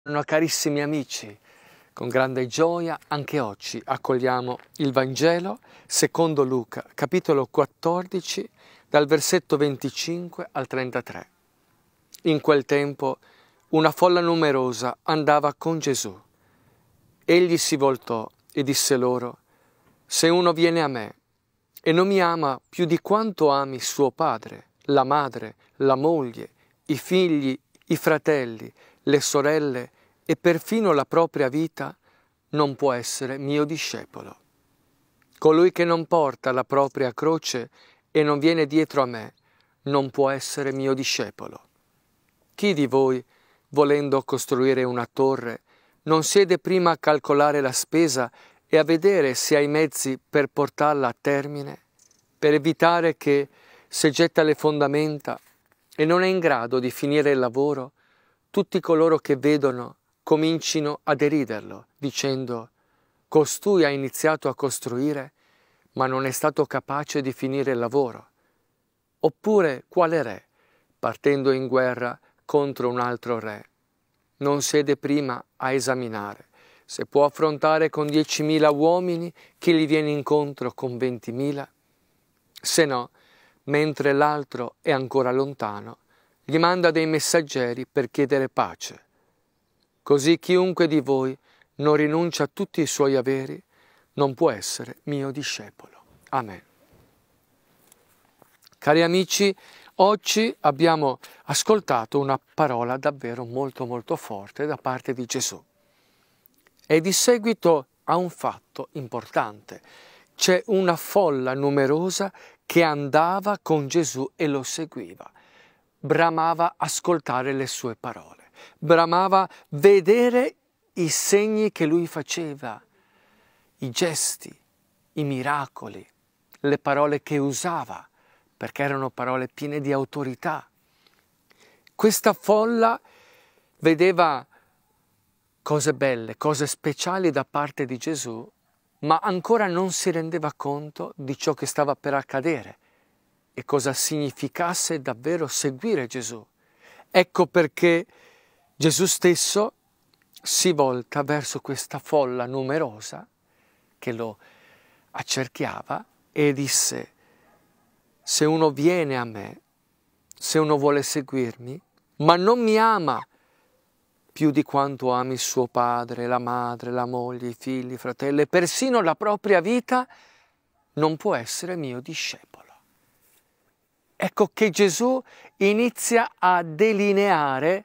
Buongiorno carissimi amici, con grande gioia anche oggi accogliamo il Vangelo secondo Luca, capitolo 14, dal versetto 25 al 33. In quel tempo una folla numerosa andava con Gesù. Egli si voltò e disse loro: «Se uno viene a me e non mi ama più di quanto ami suo padre, la madre, la moglie, i figli, i fratelli, le sorelle e perfino la propria vita, non può essere mio discepolo. Colui che non porta la propria croce e non viene dietro a me, non può essere mio discepolo. Chi di voi, volendo costruire una torre, non siede prima a calcolare la spesa e a vedere se ha i mezzi per portarla a termine, per evitare che, se getta le fondamenta e non è in grado di finire il lavoro, tutti coloro che vedono comincino a deriderlo, dicendo: costui ha iniziato a costruire, ma non è stato capace di finire il lavoro. Oppure quale re, partendo in guerra contro un altro re, non siede prima a esaminare se può affrontare con 10.000 uomini chi gli viene incontro con 20.000? Se no, mentre l'altro è ancora lontano, gli manda dei messaggeri per chiedere pace. Così chiunque di voi non rinuncia a tutti i suoi averi, non può essere mio discepolo. Amen. Cari amici, oggi abbiamo ascoltato una parola davvero molto forte da parte di Gesù. E di seguito a un fatto importante. C'è una folla numerosa che andava con Gesù e lo seguiva. Bramava ascoltare le sue parole. Bramava vedere i segni che lui faceva, i gesti, i miracoli, le parole che usava, perché erano parole piene di autorità. Questa folla vedeva cose belle, cose speciali da parte di Gesù, ma ancora non si rendeva conto di ciò che stava per accadere e cosa significasse davvero seguire Gesù. Ecco perché Gesù stesso si volta verso questa folla numerosa che lo accerchiava e disse: se uno viene a me, se uno vuole seguirmi, ma non mi ama più di quanto ami suo padre, la madre, la moglie, i figli, i fratelli, e persino la propria vita, non può essere mio discepolo. Ecco che Gesù inizia a delineare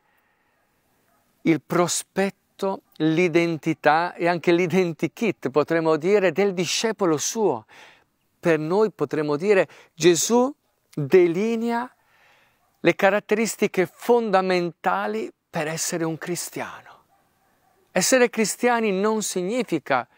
il prospetto, l'identità e anche l'identikit, potremmo dire, del discepolo suo. Per noi potremmo dire Gesù delinea le caratteristiche fondamentali per essere un cristiano. Essere cristiani non significa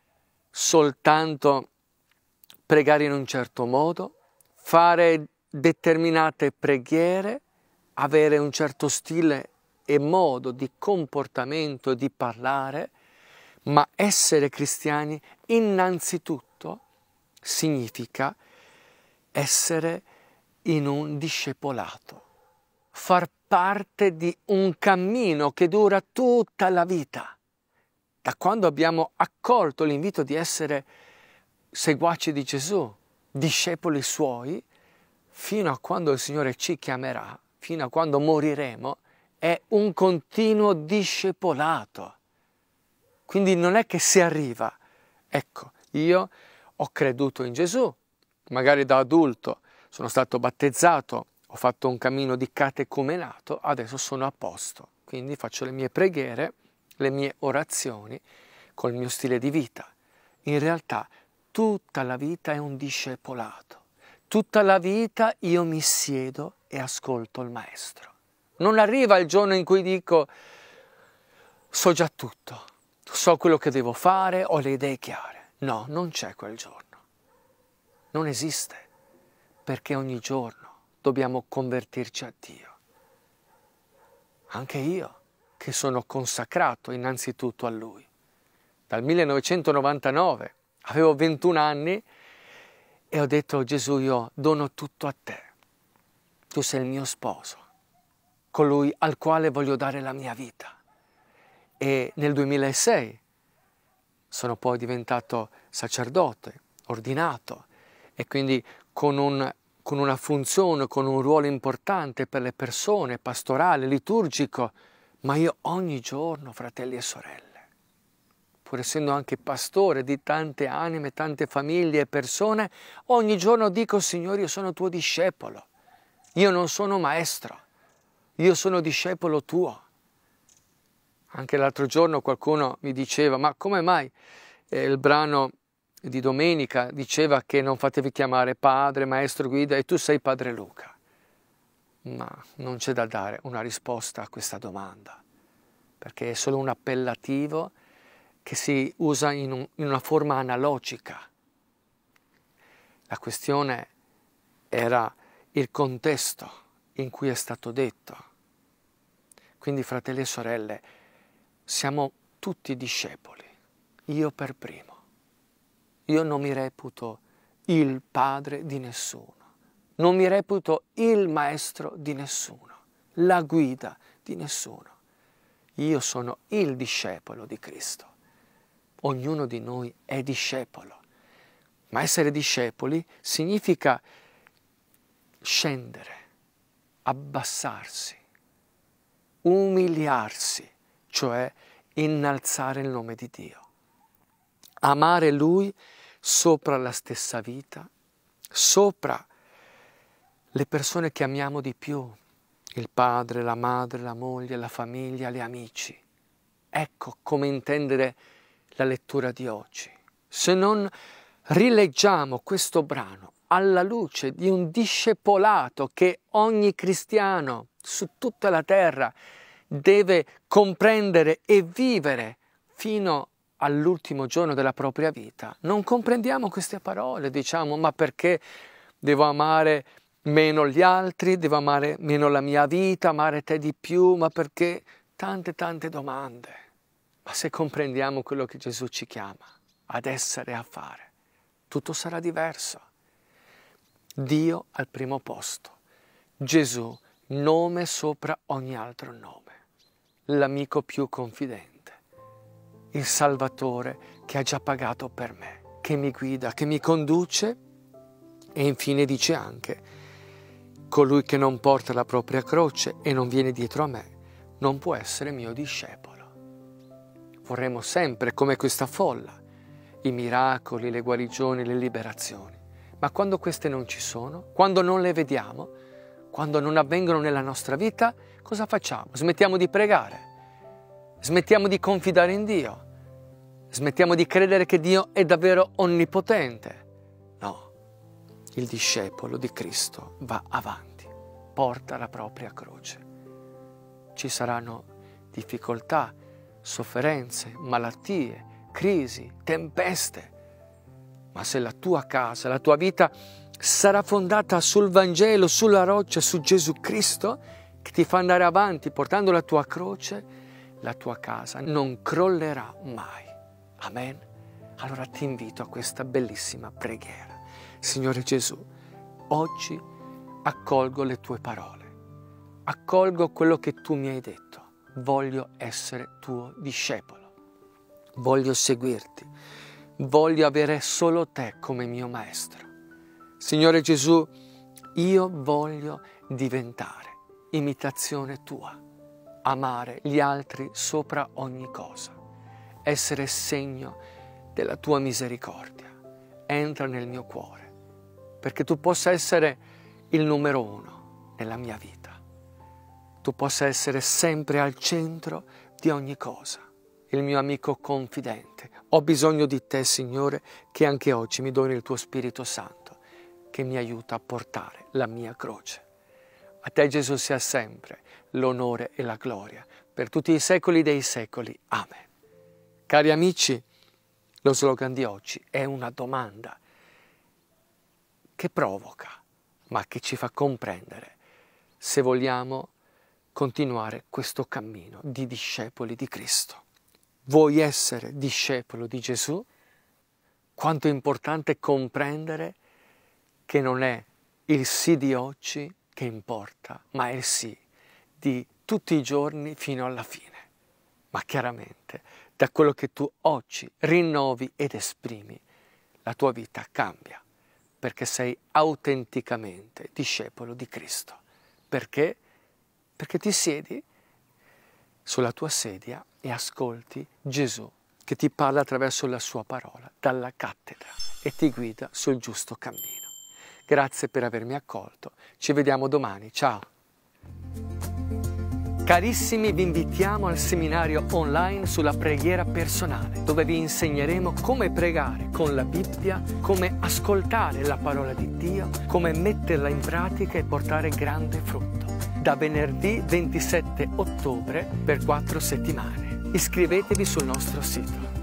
soltanto pregare in un certo modo, fare determinate preghiere, avere un certo stile e modo di comportamento e di parlare, ma essere cristiani innanzitutto significa essere in un discepolato, far parte di un cammino che dura tutta la vita. Da quando abbiamo accolto l'invito di essere seguaci di Gesù, discepoli suoi, fino a quando il Signore ci chiamerà, fino a quando moriremo, è un continuo discepolato. Quindi non è che si arriva. Ecco, io ho creduto in Gesù, magari da adulto sono stato battezzato, ho fatto un cammino di catecumenato, adesso sono a posto. Quindi faccio le mie preghiere, le mie orazioni col mio stile di vita. In realtà tutta la vita è un discepolato. Tutta la vita io mi siedo e ascolto il Maestro. Non arriva il giorno in cui dico: so già tutto, so quello che devo fare, ho le idee chiare. No, non c'è quel giorno. Non esiste, perché ogni giorno dobbiamo convertirci a Dio. Anche io, che sono consacrato innanzitutto a Lui. Dal 1999, avevo 21 anni e ho detto: Gesù, io dono tutto a te. Tu sei il mio sposo, colui al quale voglio dare la mia vita. e nel 2006 sono poi diventato sacerdote, ordinato, e quindi con una funzione, con un ruolo importante per le persone, pastorale, liturgico, ma io ogni giorno, fratelli e sorelle, pur essendo anche pastore di tante anime, tante famiglie e persone, ogni giorno dico: Signore, io sono tuo discepolo, io non sono maestro, io sono discepolo tuo. Anche l'altro giorno qualcuno mi diceva: ma come mai il brano di domenica diceva che non fatevi chiamare padre, maestro, guida e tu sei padre Luca? Ma non c'è da dare una risposta a questa domanda, perché è solo un appellativo che si usa in una forma analogica. La questione era il contesto in cui è stato detto. Quindi, fratelli e sorelle, siamo tutti discepoli, io per primo. Io non mi reputo il padre di nessuno, non mi reputo il maestro di nessuno, la guida di nessuno. Io sono il discepolo di Cristo. Ognuno di noi è discepolo, ma essere discepoli significa scendere, abbassarsi, umiliarsi, cioè innalzare il nome di Dio. Amare Lui sopra la stessa vita, sopra le persone che amiamo di più, il padre, la madre, la moglie, la famiglia, gli amici. Ecco come intendere la lettura di oggi. Se non rileggiamo questo brano alla luce di un discepolato che ogni cristiano su tutta la terra deve comprendere e vivere fino all'ultimo giorno della propria vita, non comprendiamo queste parole, diciamo: ma perché devo amare meno gli altri, devo amare meno la mia vita, amare te di più, ma perché? Tante domande. Ma se comprendiamo quello che Gesù ci chiama ad essere e a fare, tutto sarà diverso. Dio al primo posto, Gesù nome sopra ogni altro nome, l'amico più confidente, il Salvatore che ha già pagato per me, che mi guida, che mi conduce, e infine dice anche: colui che non porta la propria croce e non viene dietro a me non può essere mio discepolo. Vorremmo sempre, come questa folla, i miracoli, le guarigioni, le liberazioni, ma quando queste non ci sono, quando non le vediamo, quando non avvengono nella nostra vita, cosa facciamo? Smettiamo di pregare, smettiamo di confidare in Dio, smettiamo di credere che Dio è davvero onnipotente. No, il discepolo di Cristo va avanti, porta la propria croce. Ci saranno difficoltà, sofferenze, malattie, crisi, tempeste, ma se la tua casa, la tua vita sarà fondata sul Vangelo, sulla roccia, su Gesù Cristo, che ti fa andare avanti portando la tua croce, la tua casa non crollerà mai. Amen? Allora ti invito a questa bellissima preghiera. Signore Gesù, oggi accolgo le tue parole, accolgo quello che tu mi hai detto. Voglio essere tuo discepolo, voglio seguirti, voglio avere solo te come mio maestro. Signore Gesù, io voglio diventare imitazione tua, amare gli altri sopra ogni cosa, essere segno della tua misericordia. Entra nel mio cuore, perché tu possa essere il numero uno nella mia vita. Tu possa essere sempre al centro di ogni cosa, il mio amico confidente. Ho bisogno di te, Signore, che anche oggi mi doni il tuo Spirito Santo, che mi aiuta a portare la mia croce. A te, Gesù, sia sempre l'onore e la gloria, per tutti i secoli dei secoli. Amen. Cari amici, lo slogan di oggi è una domanda che provoca, ma che ci fa comprendere se vogliamo continuare questo cammino di discepoli di Cristo. Vuoi essere discepolo di Gesù? Quanto è importante comprendere che non è il sì di oggi che importa, ma è il sì di tutti i giorni fino alla fine. ma chiaramente da quello che tu oggi rinnovi ed esprimi, la tua vita cambia, perché sei autenticamente discepolo di Cristo. Perché? Perché ti siedi sulla tua sedia e ascolti Gesù che ti parla attraverso la sua parola dalla cattedra e ti guida sul giusto cammino. Grazie per avermi accolto, ci vediamo domani, ciao! Carissimi, vi invitiamo al seminario online sulla preghiera personale, dove vi insegneremo come pregare con la Bibbia, come ascoltare la parola di Dio, come metterla in pratica e portare grande frutto. Da venerdì 27 ottobre per 4 settimane. Iscrivetevi sul nostro sito.